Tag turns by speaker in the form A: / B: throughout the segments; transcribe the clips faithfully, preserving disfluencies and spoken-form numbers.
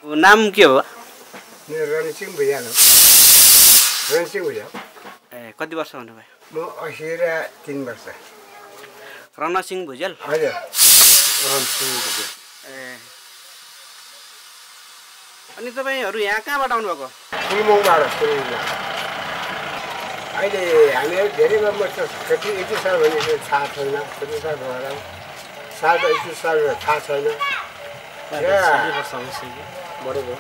A: नाम के हो?
B: मेरो रणसिंह भुइयाल हो। रणसिंह भुइयाल।
A: ए कति वर्ष हुनुभयो?
B: म असी र तीन वर्ष।
A: रणसिंह भुजेल?
B: हजुर रणसिंह भुजेल।
A: ए अनि तपाईहरु यहाँ कहाँबाट आउनुभएको?
B: फुलमोङबाट। फुलमोङबाट अहिले हामीहरू धेरै वर्ष कति यति साल भने थाहा छैन, कति साल भयो होला, साल त यति साल थाहा छैन। बढो भयो।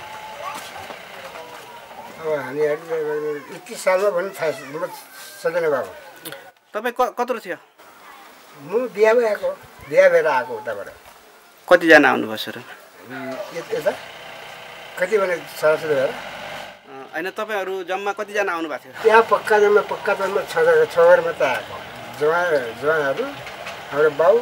B: अब हामीहरू यति सालमा पनि थाहा सदैन बाबु।
A: तपाईँ क कत्रो थियो?
B: म बिहा भएको, बिहा भएर आएको उताबाट।
A: कतिजना आउनुभयो सर?
B: यता कति भने सरासरी भएर?
A: होइन तपाईँहरू जम्मा कतिजना आउनु भएको थियो?
B: त्यहाँ पक्का जम्मा पक्का जम्मा छ छ घर मात्रै आएको। जवान जवानहरू हाम्रो बाउ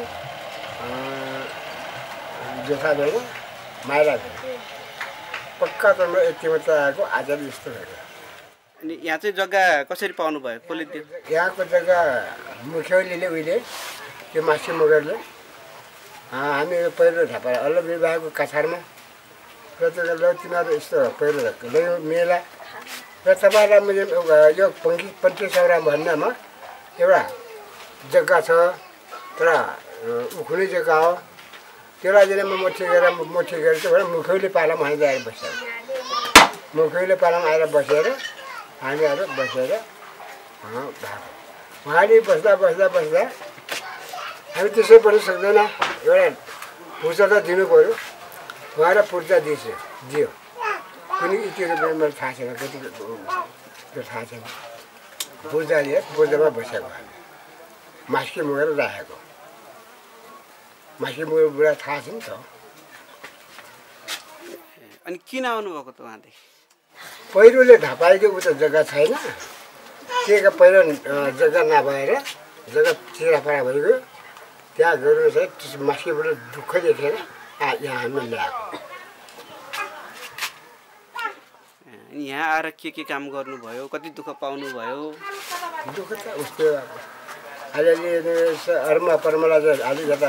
B: जेठा भयो माइला भयो पक्का जम्मा यति मात्रै आएको। आजाद यस्तो भयो।
A: अनि यहाँ चाहिँ जग्गा कसरी पाउनु भयो? कसले दियो?
B: यहाँको जग्गा मुख्यौलीले उहिले त्यो मासी मगरले हामीहरू पहिलो थापा अलग विवाहको कछारमा र त्यो ल तिमीहरू यस्तो पहिलो ल्यायो मेला र तपाईँलाई मैले यो पङ्की पन्ची सौरा भन्नेमा एउटा जग्गा छ तर उखुने जग्गा हो। त्यसलाई चाहिँ म मोठी गरेर मोठी गरेर चाहिँ मुखौली पालामा हामी आएर बस्यो। मुखौली पालामा आएर बसेर हामीहरू बसेर भएको। उहाँले बस्दा बस्दा बस्दा हामी त्यसै पनि सक्दैन, एउटा पूर्जा त दिनु पऱ्यो। उहाँलाई पूर्जा दिएछ दियो कुनै यति रुपियाँ मलाई थाहा छैन, कति त्यो थाहा छैन। पूर्जा दियो, पूर्जामा बसेको मास्की मुगेर राखेको। मास्की मुगेर बुढा थाहा छ नि त।
A: अनि किन आउनुभएको त उहाँदेखि?
B: पहिरोले धपाएको उता जग्गा छैन, त्यहीका पहिरो जग्गा नभएर जग्गा चिराफारा भइगयो। त्यहाँ गएर चाहिँ मास्कीबाट दुःख देखेर यहाँ हामी ल्याएको।
A: यहाँ आएर के के काम गर्नुभयो? कति दुःख पाउनुभयो?
B: दुःख त उस्तो भएको। अलिअलि अरमा परमालाई चाहिँ अलि जता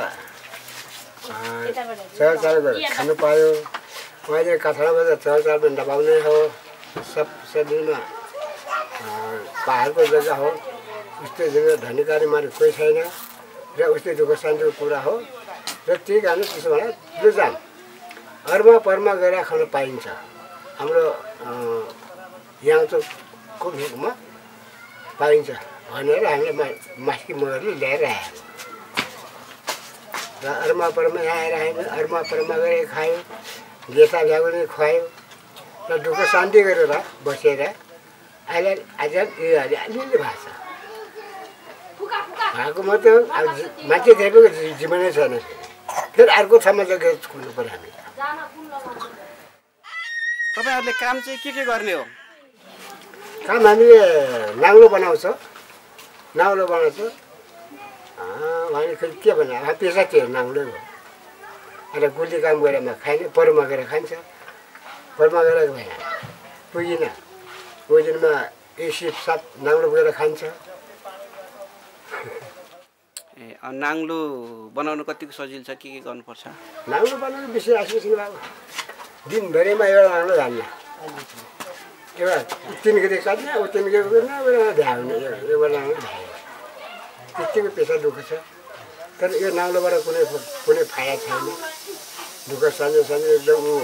B: चलचाल गरेर खानु पायो। उहाँले कथाबाट चलचाल पनि नपाउने हो। सब शरीरमा पाहाडको जग्गा हो। उस्तै जग्गा धनीकारी मारे कोही छैन र उस्तै दुःख शान्तिको कुरा हो। र त्यही कारण त्यसो भए जो जाम अरमा परमा गएर खान पाइन्छ। हाम्रो याङचोकको भेगमा पाइन्छ भनेर हामीले मास्की मगरले ल्याएर आयो। र अरमा परमा यहाँ आएर हामी अरमा परमा गएर खायो, गेसा भ्याउने खुवायो र दुःख शान्ति गरेर बसेर अहिले आज यो अहिले अलिअलि भएको छ। भएको मात्रै अब मान्छे धेरैको जीवनै छैन। फेरि अर्को ठाउँमा जग्गा खोज्नु पर्यो हामी।
A: तपाईँहरूले काम चाहिँ के के गर्ने हो?
B: काम हामीले नाङ्लो बनाउँछ, नाङ्लो बनाउँछ। उहाँले फेरि के भन्नु पेसा त्यो नाङ्लै हो। अन्त गुल्ली काम गरेर खाने परमा गएर खान्छ। परमा गएर भएन पुगिन कोही दिनमा एसी सात नाङ्लो गएर खान्छ।
A: ए नाङ्लो बनाउनु कतिको सजिलो छ? के के गर्नुपर्छ?
B: नाङ्लो बनाउनु बेसी आएको छैन बाबु। दिनभरिमा एउटा नाङ्लो धान्न, एउटा तिन गरी काट्ने, अब तिन गरी गर्न एउटा भ्याउने, एउटा नाङ्लो भ्यायो। त्यतिको पेसा दुःख छ। तर यो नाङ्लोबाट कुनै कुनै फाइदा छैन। दुःख सानो सानो एकदम ऊ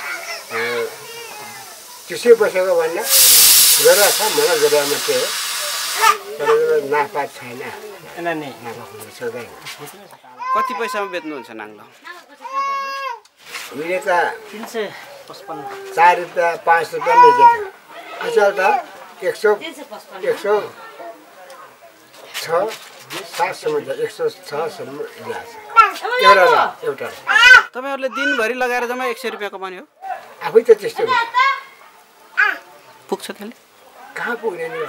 B: त्यसै बसेको भन्दा गरेर छ मलाई गरेर मात्रै हो। तर नाफा छैन। नाफा हुन सक्दैन।
A: कति पैसामा बेच्नुहुन्छ नाङ्लो?
B: उहिले त
C: तिन सय पचपन्न
B: चार रुपियाँ पाँच रुपियाँ बेचेको थियो। अचल त एक सौ एक सौ छ सातसम्म एक सौ छसम्म ल्याएको छ एउटा एउटा।
A: तपाईँहरूले दिनभरि लगाएर जम्मा एक सय रुपियाँ कमाउने हो?
B: आफै त त्यस्तो हुन्छ।
A: पुग्छ त्यसले?
B: कहाँ पुग्ने नि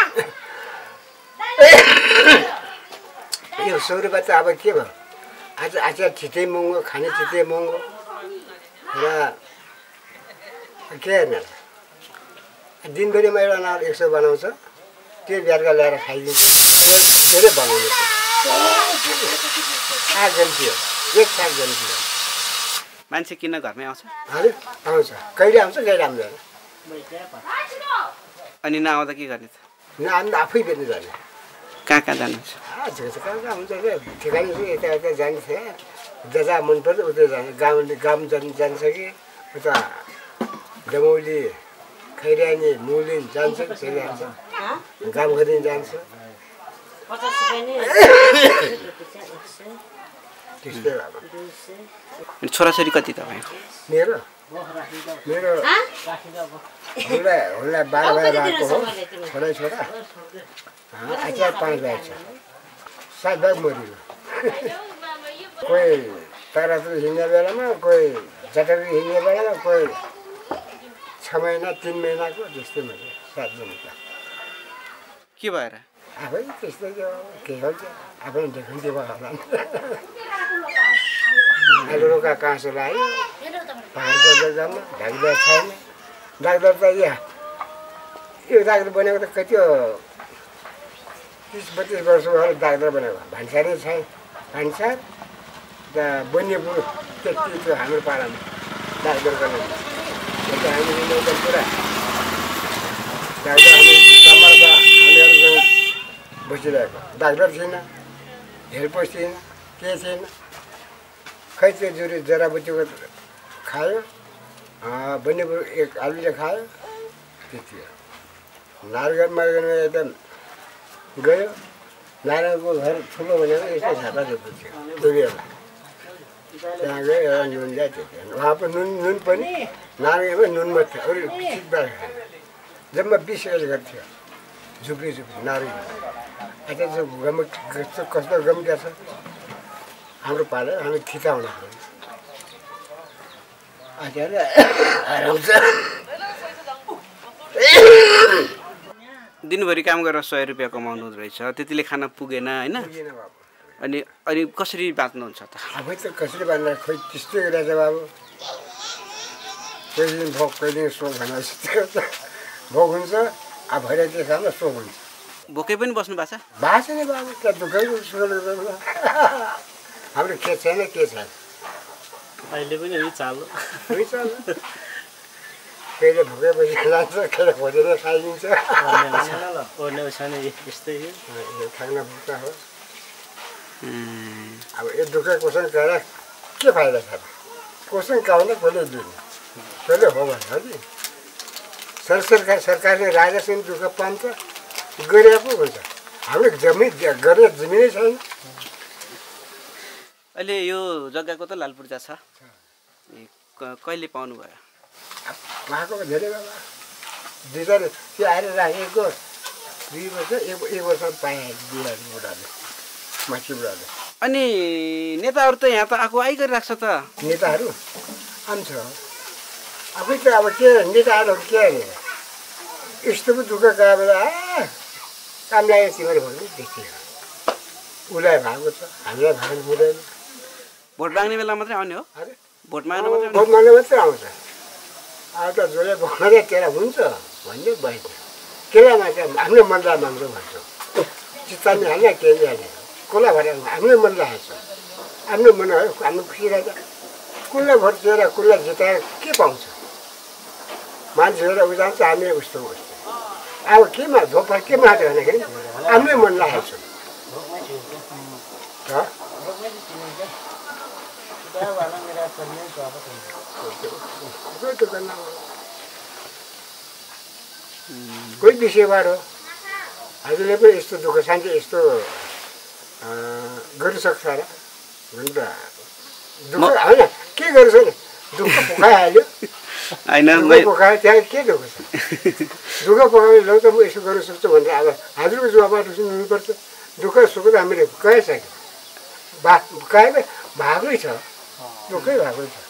B: यो सौ रुपियाँ त अब के भयो? आज आज छिटै महँगो, खाने छिटै महँगो र के हेर्ने दिनभरिमा एउटा नाल एक सौ बनाउँछ, त्यो बेलुका ल्याएर खाइदिन्छ। धेरै बनाउनु साग गन्थ्यो, एक साग गन्थ्यो।
A: मान्छे किन घरमै आउँछ
B: हजुर आउँछ कहिले आउँछ कहिले आउँदैन
A: अनि नआउँदा के गर्ने त
B: न हामी आफै बेच्नु जाने
A: कहाँ कहाँ जानुहुन्छ
B: कहाँ कहाँ हुन्छ ठिकाना चाहिँ यता यता जान्छ जहाँ जहाँ मन पर्छ उता जान्छ गाउँले गाउँ जानु जान्छ कि उता दमौली खैरानी मुलिन जान्छ फेरि जान्छ गाउँ घरि जान्छ त्यस्तै अब
A: अनि छोराछोरी कति तपाईँको
B: मेरो मेरो हुल्ला हुल्ला बाह्र बाह्र भएको हो छोरा छोरा आचार पाँच भाइ छ सात भाइ मरियो कोही तारातुर हिँड्ने बेलामा कोही जटारी हिँड्ने बेलामा कोही छ महिना तिन महिनाको त्यस्तै मऱ्यो सातजनाको
A: के भएर
B: आफै त्यस्तै के हो आफै देखिन्थ्यो होला अहिले रोका काँसो लाग्यो पाहाडको जग्गामा डाक्टर छैन डाक्टर त यहाँ यो डाक्टर बनेको त कति हो तिस बत्तिस वर्ष भयो डाक्टर बनेको भान्सारै छैन भान्सार त बन्यपुर त्यति थियो हाम्रो पालामा डाक्टर गर्ने हामीले त पुरा डाक्टर हामी कमर त हामीहरूसँग बसिरहेको डाक्टर थिएन हेल्पर थिएन के थिएन खै त्यो जुरी जराबुटीको खायो बन्यपुर एक आलुले खायो त्यति हो नारायण मार्गमा एकदम गयो नारायणको घर ठुलो भनेको यस्तो छाता जस्तो थियो त्यो बेला त्यहाँ गयो एउटा नुन जाए त्यति उहाँ पनि नुन नुन पनि नारायणमा नुन मात्रै अरू चितबार खायो जम्मा बिस एज गर्थ्यो झुप्री झुप्री नारायण अच्छा त्यो गम कस्तो कस्तो गम्क्या छ हाम्रो पालो हामी खिचाउन आचार्य आउँछ
A: दिनभरि काम गरेर सय रुपियाँ कमाउनु रहेछ त्यतिले खाना पुगेन होइन अनि अनि कसरी बाँच्नुहुन्छ त
B: आफै त कसरी बाँच्न खोइ त्यस्तै रहेछ बाबु कोही दिन भोक कोही दिन सोक भनेपछि भोक हुन्छ अब भइरहेको चाहिँ खाना सोक हुन्छ
A: भोकै पनि बस्नु भएको छ
B: भएको छैन बाबु त्यहाँ दुःखै हाम्रो के छैन के छैन
C: अहिले पनि यही चाल
B: उही चाल कहिले भोकै बसी लान्छ कहिले खोजेर खाइदिन्छ
C: ओर्ने छैन यस्तै
B: खाना भुक्ता हो अब यो दुःख कोसँग गरेर के फाइदा छ कोसँग काउन कसले दिने कसले हो भन्छ कि सर सरकार सरकारले राजासँग दुःख पाउँछ गरे पो हुन्छ हाम्रो जमिन गर्ने जमिनै छैन
A: अहिले यो जग्गाको त लालपूर्जा छ कहिले पाउनु भयो
B: पाएको धेरै बाबा दुई चार त्यो आएर राखेको दुई वर्ष एक एक वर्ष पाएँ दिइहाल्नु बुढाले मान्छे बुढाले
A: अनि नेताहरू त यहाँ त आएको आइगरिरहेको छ त
B: नेताहरू आउँछ आफै त अब के नेताहरू के अरे यस्तो पो दुःख गयो बेला काम लागेको तिमीहरू भन्नु त्यति हो उसलाई भएको छ हामीलाई भएको हुँदैन
A: भोट माग्ने बेला मात्रै आउने हो
B: अरे
A: भोट माग्न मात्रै
B: भोट माग्ने मात्रै आउँछ अब त जसले भोग्ने त्यसलाई हुन्छ भन्ने भएन त्यसलाई मात्र हामीले मनलाई माग्छौँ भन्छौँ चित्तानी हाल्ने केही हाल्ने कसलाई भएर हामीले मनलाई हाल्छ आफ्नो मन हाम्रो खुसी रहेछ कसलाई भोट दिएर कसलाई जिताएर के पाउँछ मान्छेहरू उजान्छ हामी उस्तो उस्तो अब केमा धोका के मात्र भन्दाखेरि आफ्नै मनलाई हाल्छौँ कोही विषयबाट हो हजुरले पनि यस्तो दुःख शान्ति यस्तो गरिसक्छ र भन्छ दुःख होइन के गर्छ नि दुःख पोखाइहाल्यो दुःख पोखायो त्यहाँ के दुःख छ दुःख पोखायो लौ त म यसो गर्न सक्छु भनेर अब हजुरको जवाबबाट सुन्नुपर्छ दुःख सुख त हामीले गइसक्यो भा कायमै भागै छ दुःखै भागै छ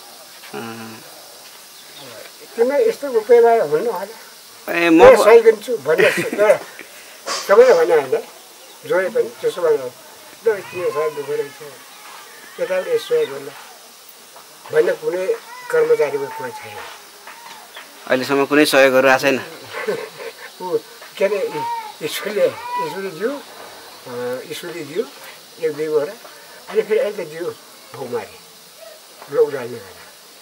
B: तिमीलाई यस्तो उपायबाट हुन्न होला म सही गर्छु भन्ने सबैले भने होइन जोए पनि त्यसो भने ल के छ दुःख रहेछ यताबाट यसो गर्नु भन्ने कुनै कर्मचारीको कोही छैन
A: अहिलेसम्म कुनै सहयोगहरू आएको छैन
B: ऊ के अरे ईश्वरले ईश्वरी दियो ईश्वरी दियो एक दुई वटा अनि फेरि अहिले दियो भोकमारी लोक डाल्ने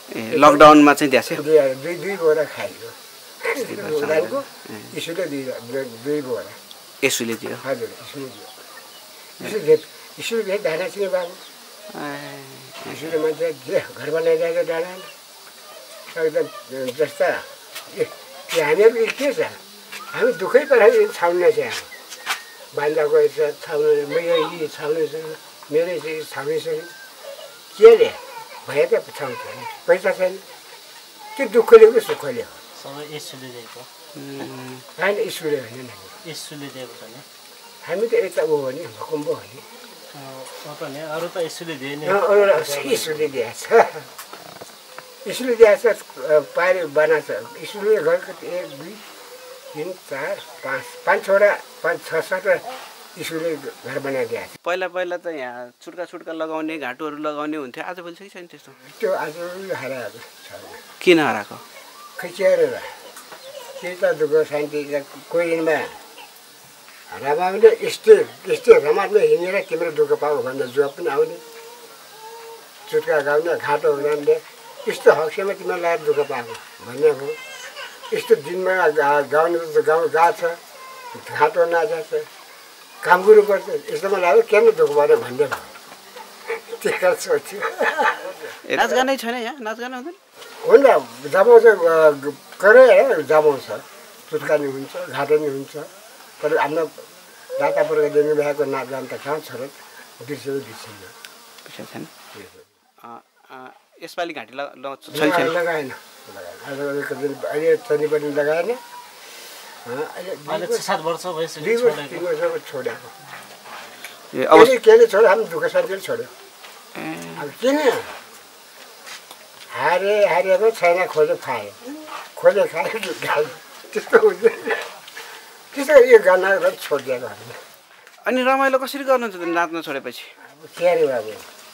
A: ए लकडाउनमा चाहिँ द्यासे
B: दुई दुई बोरा खाइयो उनीहरूको इसुले दुई दुई बोरा
A: यसुले दियो
B: हजुर इसुले दियो इसु भेट इसुले भेट डाँडा छिने बाबु इसुले मान्छे जे घर बनाइरहेको डाँडा एकदम जस्ता ए हामीहरू के छ हामी दुःखै परायो छाउनु छ बान्दाको छ छाउनु मेरो यी छाउनु छ मेरो चाहिँ छाउनु छ के रे भए त छाउँछ पैसा छैन त्यो दुःखले हो सुखले हो
C: सबै यसुले दिएको
B: होइन इसुले होइन
C: यसुले दिएको त नि
B: हामी त यता ऊ हो नि भकुम्बो हो नि
C: हो त नि अरू त यसुले दिए नि
B: इसुले दिएको छ इसुले दिएको छ पारि बनाएको छ इसुले घरको एक दुई तिन चार पाँच पाँच छोरा पाँच छ सात इसुले घर बनाइदिएको छ
A: पहिला पहिला त यहाँ छुट्का छुट्का लगाउने घाँटुहरू लगाउने हुन्थ्यो आजभोलि चाहिँ छैन त्यस्तो
B: त्यो आज हराएको छ
A: किन हराएको
B: खिचिएर के त दुःख शान्ति कोही दिनमा रमाउने यस्तै यस्तै रमाइलो हिँडेर तिम्रो दुःख पाऊ भन्दा जुवा पनि आउने चुट्का गाउने घाटो हुनाले यस्तो हक्सेमा तिमीलाई लगाएर दुःख पाएको भन्ने हो यस्तो दिनमा गाउने त गाउँ गएको छ घाटो नाचा छ काम गर्नुपर्छ यस्तोमा लाग्यो किन दुःख पऱ्यो भन्ने भयो त्यही सोच्यो
A: नाचगानै छैन यहाँ नाचगान हुँदैन
B: हुन्छ जमाउँछ करे जमाउँछ चुट्का नि हुन्छ घाटो नि हुन्छ तर हाम्रो दातापुर्खा दिनु भएको नाचगान त कहाँ छ र बिर्सेर बिर्सिन्न
A: छैन यसपालि घाँटी लगाएन
B: लगाएन अहिले चनी पनि लगाएन
C: अहिले छ सात वर्ष भइसक्यो
B: दुई वर्ष तिन वर्ष छोडेको
A: अब
B: के अरे छोड्यो हामी दुःख शान्तिले छोड्यो अब किन हारे हारेको छैन खोजे खायो खोजे खायो त्यस्तो हुन्छ त्यस्तो यो गाना छोडिदिएको हामीले
A: अनि रमाइलो कसरी गर्नुहुन्छ त नाच्न छोडेपछि
B: अब के अरे बाबु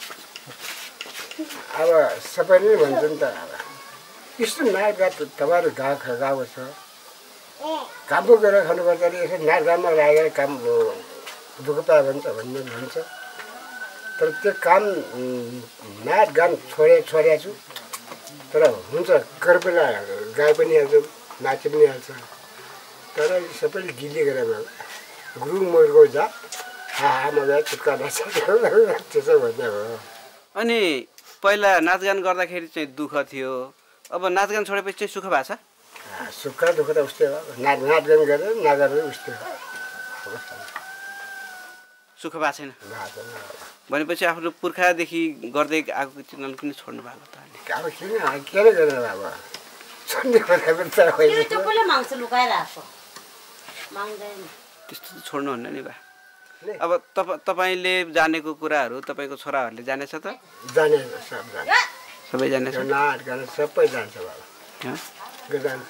B: अब सबैले भन्छ नि त अब यस्तो नाचगान तपाईँहरू गाउँ गएको छ काम पो गरेर खानुपर्छ अरे यसो नाचगानमा लागेर काम दुःख पायो भन्छ भन्ने भन्छ तर त्यो काम नाचगान छोडे छोडेको छु तर हुन्छ गर पनि गाई पनि हाल्छ नाची पनि हाल्छ तर सबैले गिल्ली गरेर गुरुङ मरको जा हा हा मजा चुट्का नाच्छ त्यसो भन्ने हो
A: अनि पहिला नाचगान गर्दाखेरि चाहिँ दुःख थियो अब नाचगान छोडेपछि चाहिँ सुख भएको छ
B: सुख दुःख त उस्तै हो नाच नाचगान गरेर नगरेर उस्तै हो
A: सुख भएको छैन भनेपछि आफ्नो पुर्खादेखि गर्दै आएको चिजलाई किन छोड्नु भएको त
B: अब किन किन गरेर अब छोड्ने कुरा पनि त होइन
A: त्यस्तो त छोड्नुहुन्न नि बा अब तप तपाईँले जानेको कुराहरू तपाईँको छोराहरूले जानेछ त
B: जाने सब जाने
A: सबै जानेछ
B: नाच गाना सबै जान्छ बाबा जान्छ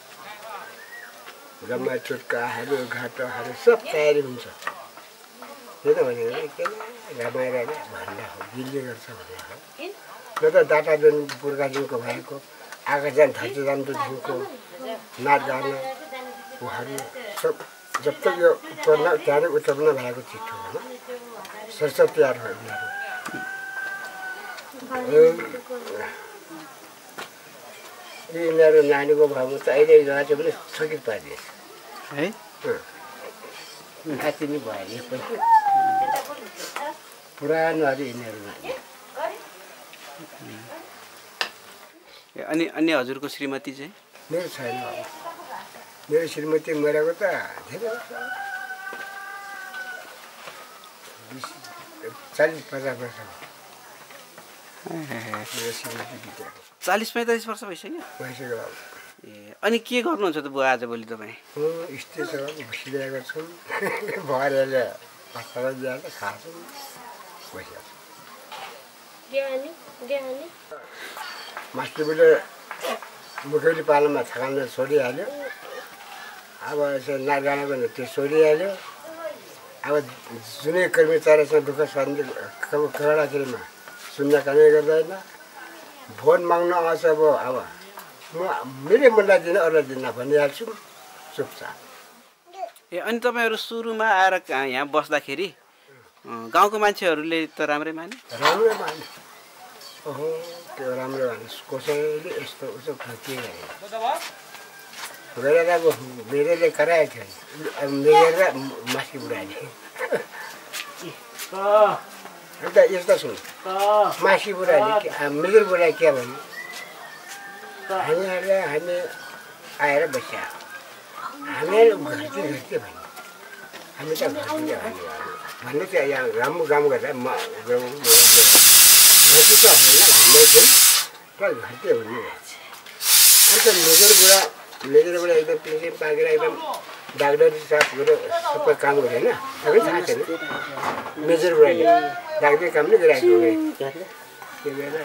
B: जम्मा चुट्काहरू घाटोहरू सब तयारी हुन्छ त्यही त भनेको के रमाएर भन्दा हो गिल्ली गर्छ भन्ने हो न त दाटाजन पुर्खाजनको भएको आकाशजान धर्तीजानदेखिको नाच गाना उहाँहरू सब जब तक यो उत्पन्न त्यहाँनिर उत्पन्न भएको चिठो होइन सरसर तयार भयो यिनीहरू यिनीहरू नानीको भावमा त अहिले नाच्यो भने स्थगित पारिदिएछ
A: है
B: नाति नै भयो पनि पुरानोहरू यिनीहरू नानी
A: अनि अनि हजुरको श्रीमती चाहिँ
B: मेरो छैन अब मेरो श्रीमती मरेको त धेरै चालिस पचास वर्ष मेरो श्रीमती बितेको
A: चालिस पैँतालिस वर्ष भइसक्यो
B: भइसक्यो बाबु
A: ए अनि के गर्नुहुन्छ त बुवा आजभोलि तपाईँ
B: यस्तै छ बसिरहेको छु भरेर हस्पिटल दिएर खान्छौँ बसिरहेको मास्टरले मुखौली पालनमा थकान छोडिहाल्यो अब यसो नाचगाना पनि त्यो छोडिहाल्यो अब जुनै कर्मचारीसँग दुःख शान्ति खगडाखेरिमा सुन्न कामै गर्दैन भोट माग्न आउँछ अब अब म मेरै मनलाई दिन अरूलाई दिन भनिहाल्छु चुपचाप
A: ए अनि तपाईँहरू सुरुमा आएर यहाँ बस्दाखेरि गाउँको मान्छेहरूले त राम्रै माने
B: राम्रै माने ओहो त्यो राम्रो भने कसैले यस्तो उसो खर्चिए गरेर अब मेरेले कराएको थियो अब मेरेर मासी बुढाले अन्त यस्तो सुन मासी बुढाले मेजर बुढा के भन्यो हामीहरूलाई हामी आएर बस्या हामीहरू घरती घरती भन्यो हामी त घरती भन्यो भन्नु चाहिँ यहाँ राम्रो काम गर्दा म घरती त होइन हामीलाई चाहिँ तर घरती भन्नु अन्त मेजर बुढा मेजर बुढा एकदम पेन्सन पाकेर एकदम डाक्टरी साफ गरेर सबै काम गरे होइन सबै थाहा छैन मेजर बुढाले डाक्टरी काम नै गरिरहेको त्यही भएर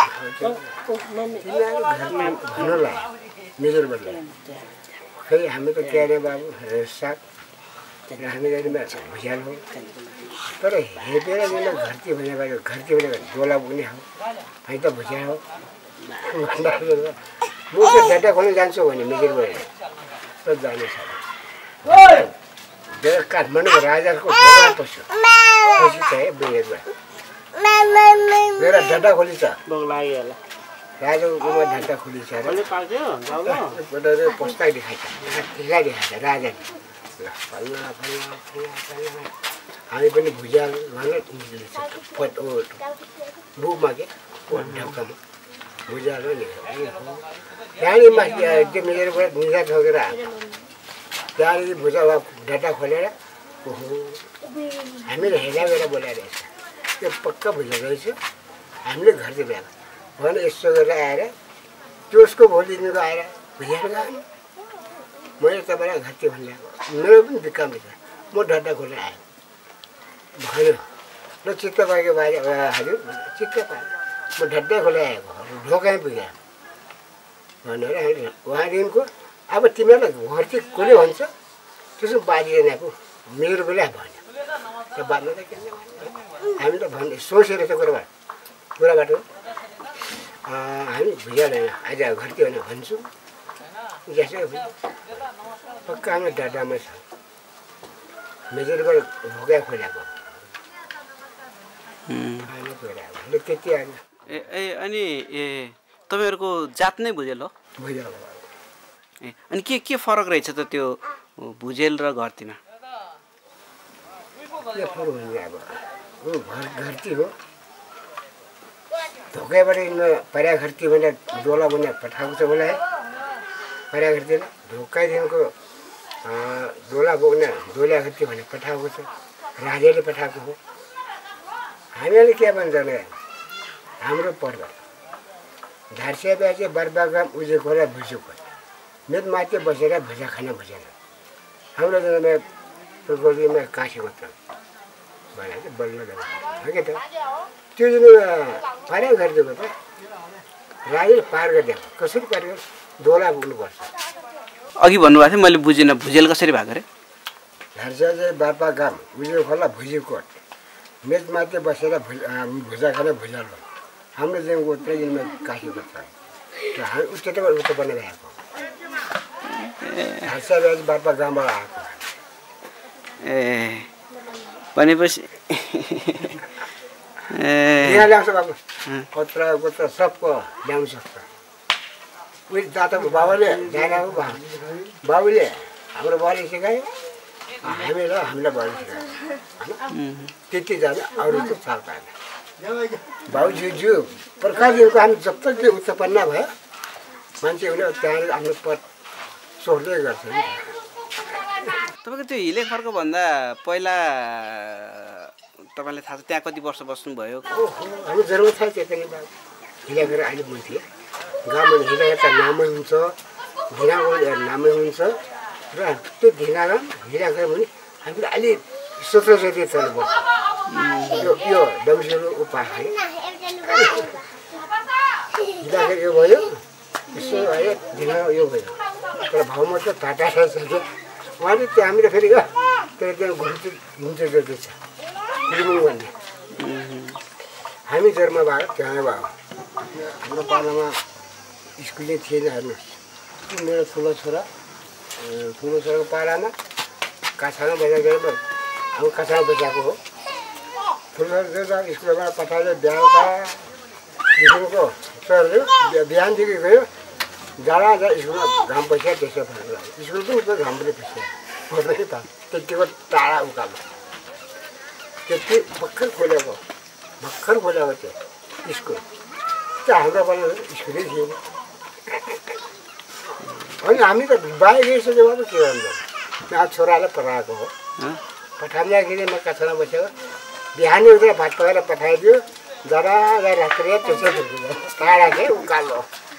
B: घरमा भन्नु लाग्यो मेजर बुढाले खै हामी त के अरे बाबु साग राख्ने गाडीमा भुइहाल हो तर हेपेर जेन घरती भनेको घरती भनेको डोला पुग्ने हो है त भुइहाल हो म चाहिँ डाटा खोल्न जान्छु भने मेजर बुढाले त जाने छ काठमाडौँको राजाको ढोका पस्यो पछि चाहिँ बुझेर मेरो ढाटा खोली छ राजाकोमा ढाटा खोली छ अरे पुस्तक देखाएको ठिका देखाएको छ राजाले ल फल्ना फल्ना फल्ना हामी पनि भुइहाल भनेर पट बुकमा के ढाकामा भुइहाल हो नि त्यहाँनिर माथि त्यो मेजरबाट निजा ठोकेर त्यहाँनिर भुजा ढाटा खोलेर ओहो हामीले हेला गरेर बोलाएर त्यो पक्का भुजा रहेछ हामीले घरतिर ल्याएको भने यसो गरेर आएर त्यो उसको भोलि दिनको आएर भुजाएर गयो मैले तपाईँलाई घरतिर भन्ल्याएको मेरो पनि बिक्काम रहेछ म ढाटा खोलेर आएँ भन्यो ल चित्त पाएको बाहिर हजुर चित्त पाएँ म ढाडै खोलेर आएको ढोकामै पुगेँ भनेर उहाँदेखिको अब तिमीहरूलाई घरतिर कसले भन्छ त्यसो बाजिएन आएको मेरो बेला भन्यो त्यो बाँध्नु त के हामी त भन्ने सोचेर त्यो कुराबाट कुराबाट हामी भुइहाल्दैन आज घरतिर होइन भन्छु जसै पक्का हाम्रो डाटामा छ मेजरबाट ढोका खोल्याएको ल त्यति आएन
A: ए ए अनि ए तपाईँहरूको जात नै भुजेल हो
B: भुइहाल
A: ए अनि के के फरक रहेछ त त्यो भुजेल र घरतीमा
B: के फरक हुन्छ अब घर घरती हो ढोकाबाट पर्या घरती भनेर डोला बनाएर पठाएको छ उसलाई पर्या घरतीलाई ढोकादेखिको डोला बोक्ने डोला घरती भनेर पठाएको छ राजाले पठाएको हो हामीहरूले के भन्छ भने हाम्रो पर्व धार्सिया बिहा चाहिँ बर्बागाम उजेको र भुजेको मेद माथि बसेर भुजा खान भुजेन हाम्रो जनामा प्रकृतिमा काँसेको त भनेर चाहिँ बल्ल हो कि त त्यो जुन पार गरिदिएको त राजाले पार गरिदिएको कसरी पार गर्छ डोला पुग्नुपर्छ
A: अघि भन्नुभएको थियो मैले बुझिनँ भुजेल कसरी भएको अरे
B: धार्सिया चाहिँ बर्बागाम उजेको खोला भुजेकोट मेद माथि बसेर भुजा खान भुजाल हो हाम्रो चाहिँ उत्तरै दिनमा काँसेको छ र हामी उच्चबाट उच्च बनाएर आएको धार्सिया बिहा चाहिँ बर्बागामबाट आएको
A: ए भनेपछि
B: यहाँ ल्याउँछ बाबु कत्रा कत्रा सबको ल्याउनु सक्छ उयो दादाको बाबुले दादाको बाबु बाबुले हाम्रो बाबुले सिकायो हामी र हामीलाई बाबुले सिकायो होइन त्यति जाने अरू त चाल पाएन बाबुजी ज्यू प्रकाशजीको हामी जब तक त्यो उत्पन्न भयो मान्छे उसले त्यहाँनिर आफ्नो पद सोध्दै गर्छ नि
A: तपाईँको त्यो हिले खर्को भन्दा पहिला तपाईँलाई थाहा छ त्यहाँ कति वर्ष बस्नुभयो
B: हामी जरुर थाहा थियो पनि बाबु हिला गरेर अहिले बुझ्थेँ गाउँमा हिला त नामै हुन्छ ढिँडाको नामै हुन्छ र त्यो ढिँडामा हिला गऱ्यो भने हामीले अलि सोच्न सोच्दै चल्नुपर्छ यो यो डम्सिलो उपाय है हिँड्दाखेरि यो भयो यसो आयो ढिँडा यो भयो तर भाउमा त टाटा सक्यो उहाँले त्यो हामीले फेरि तर त्यहाँ घुम्छु घुम्छु जति छ लिमुङ भन्ने हामी जन्म भयो त्यहाँ भयो हाम्रो पालामा स्कुल नै थिएन हेर्नुहोस् मेरो ठुलो छोरा ठुलो छोराको पालामा काछामा बजार गएर अब काछामा बजाएको हो ठुलो छोरा स्कुलबाट पठाएर बिहाका देखिको सरले बिहानदेखि गयो जाडा जा स्कुलमा घाम बस्यो त्यसो भनेर स्कुल पनि उस्तो घाम पनि बस्यो पर्दैन त त्यतिको टाढा उकालो त्यति भर्खर खोलेको भर्खर खोलेको त्यो स्कुल त्यो हाम्रो पालो स्कुलै थिएन अनि हामी त बाहिर गइसक्यो भने के गर्नु त्यहाँ छोरालाई पठाएको हो पठाउँदाखेरि म कछामा बसेको बिहानै उता भात पकाएर पठाइदियो जरा राखेर त्यसो टाढा चाहिँ उकालो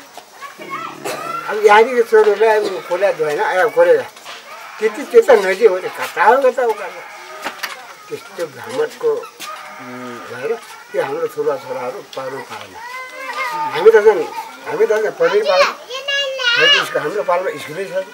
B: अब यहाँदेखि छोरीलाई खोला धोएन ए खोलेर त्यति त्यो त नजिक हो कता हो कता उकालो त्यस्तो भ्रमणको भएर त्यो हाम्रो छोरा छोराहरू पार्नु पाएन हामी त झन् हामी त झन् पढ्नै पाएन हाम्रो पालमा स्कुलै छ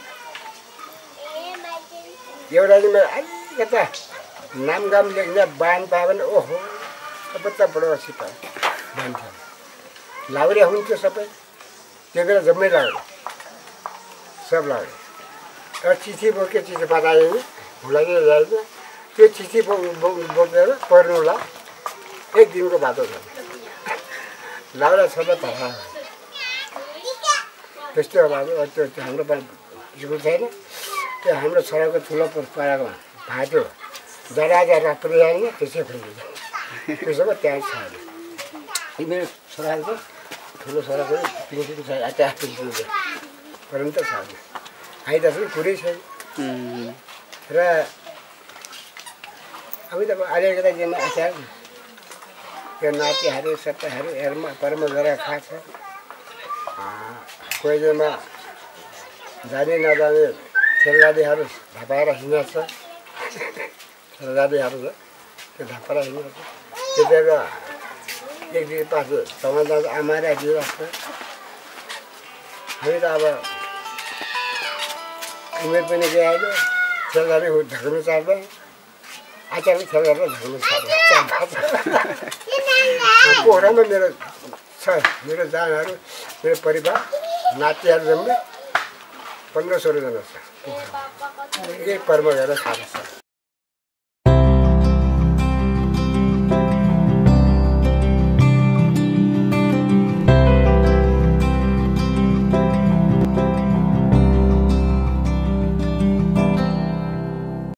B: एउटा चाहिँ मेरो अलिकता नामगाम लेख्ने बान पायो भने ओहो बच्चा बडो सिपाही भन्थ्यो लाउरे हुन्थ्यो सबै त्यो बेला जम्मै लाग्यो सब लाग्यो एउटा चिठी बोक्यो चिठी पठायो नि हुलाइले ल्याएछ त्यो चिठी बो बोकेर पढ्नुला एक दिनको बाटो छ लाउरा छोरा पठायो त्यस्तो अब त्यो हाम्रो स्कुल छैन त्यो हाम्रो छोराको ठुलो पढाएको भाइको जरा जरा पुर्याएन त्यसै खोलिन्छ त्यसो भए त्यहाँ छ अरे मेरो छोराको ठुलो छोराको पिन्सिल छ त्यहाँ पिन्सिल छ परन्तु छ आइदासम्म कुरै छैन र अब त अलिकता जेमा आचार त्यो नातिहरू सबै हेर्म कर्म गरेर खान्छ कोही जेमा जाने नजाने खेलगाडीहरू धपाएर हिँड्छ खेलगाडीहरू छ त्यो धपाएर हिँड्छ त्यतिबेला एक दिन पास समाजमा आमाले दिइरहेको छ हामी त अब उमेर पनि गइहाल्यो खेलगाडी झर्नु चाल्दा आचार्य खेलगाडी झर्नु चाल्दा पोखरामा मेरो छ मेरो जानहरू मेरो परिवार नातिहरू जम्मै पन्ध्र सोह्रजना छ यही कर्म गरेर खान्छ